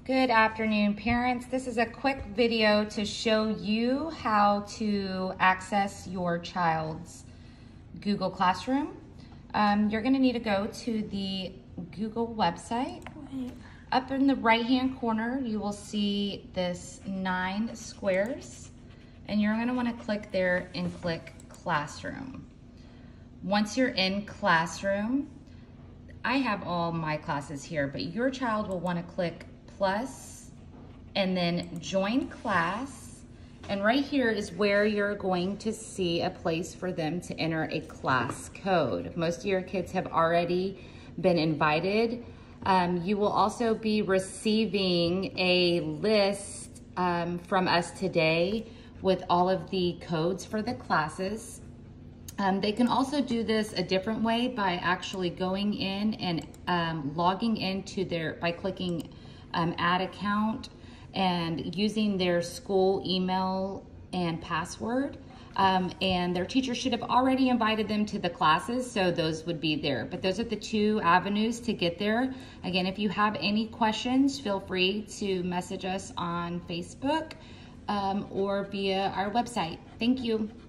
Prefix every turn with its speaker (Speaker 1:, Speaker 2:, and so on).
Speaker 1: Good afternoon, parents. This is a quick video to show you how to access your child's Google Classroom. You're going to need to go to the Google website. Up in the right-hand corner, you will see this 9 squares, and you're going to want to click there and click Classroom. Once you're in Classroom, I have all my classes here, but your child will want to click plus and then join class, and right here is where you're going to see a place for them to enter a class code. Most of your kids have already been invited. You will also be receiving a list from us today with all of the codes for the classes. They can also do this a different way by actually going in and logging into by clicking add account and using their school email and password. And their teacher should have already invited them to the classes, so those would be there. But those are the 2 avenues to get there. Again, if you have any questions, feel free to message us on Facebook or via our website. Thank you.